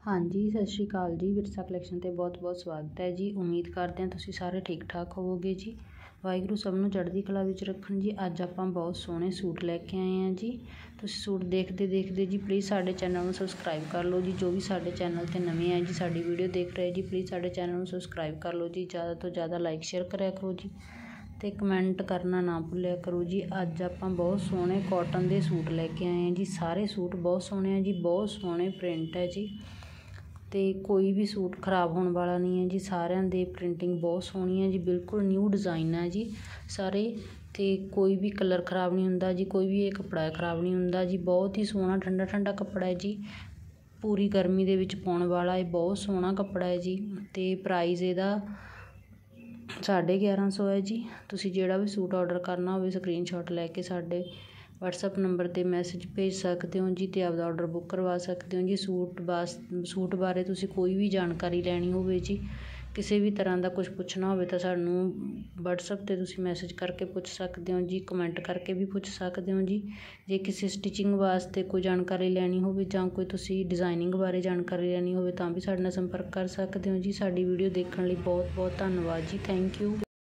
हाँ जी, सत श्री अकाल जी। विरसा कलैक्शन ते बहुत बहुत स्वागत है जी। उम्मीद करते हैं तुसीं सारे ठीक ठाक होवोगे जी। वाहिगुरू सब नूं चढ़दी कला विच रखण जी। अज आपां बहुत सोहणे सूट लैके आए हैं जी। तुसीं सूट देखते देखते जी प्लीज़ साडे चैनल नूं सबसक्राइब कर लो जी। जो भी साडे चैनल ते नवे हैं जी, साडी वीडियो देख रहे जी, प्लीज़ साडे चैनल नूं सबसक्राइब कर लो जी। ज़्यादा तो ज़्यादा लाइक शेयर करिया करो जी ते कमेंट करना ना भुलिया करो जी। अज आपां बहुत सोहणे कॉटन दे सूट लैके आए हैं जी। सारे सूट बहुत सोहणे हैं जी, बहुत सोहणे प्रिंट है जी। तो कोई भी सूट खराब होने वाला नहीं है जी। सारिਆਂ ਦੀ प्रिंटिंग बहुत सोहनी है जी। बिल्कुल न्यू डिज़ाइन है जी सारे। तो कोई भी कलर खराब नहीं होंदा जी, कोई भी ये कपड़ा खराब नहीं होंदा जी। बहुत ही सोहना ठंडा ठंडा कपड़ा है जी। पूरी गर्मी ਦੇ ਵਿੱਚ ਪਾਉਣ ਵਾਲਾ ਇਹ बहुत सोहना कपड़ा है जी। तो प्राइस ਇਹਦਾ 1150 है जी। ਤੁਸੀਂ ਜਿਹੜਾ भी सूट ऑर्डर करना ਹੋਵੇ स्क्रीनशॉट लैके साडे WhatsApp नंबर ते मैसेज भेज सकते हो जी। तो आपका ऑर्डर बुक करवा सकते हो जी। सूट बारे तुसी कोई भी जानकारी लैनी होवे जी, किसी भी तरह का कुछ पुछना होवे तो सानू WhatsApp ते तुसी मैसेज करके पुछ सकते हो जी, कमेंट करके भी पुछ सकते हो जी। जे किसी स्टिचिंग वास्ते कोई जानकारी लैनी होवे जां कोई तुसी डिज़ाइनिंग बारे जानकारी लैनी होवे तां भी साडे नाल संपर्क कर सकते हो जी। साडी वीडियो देखने लई बहुत बहुत धन्नवाद जी। Thank you.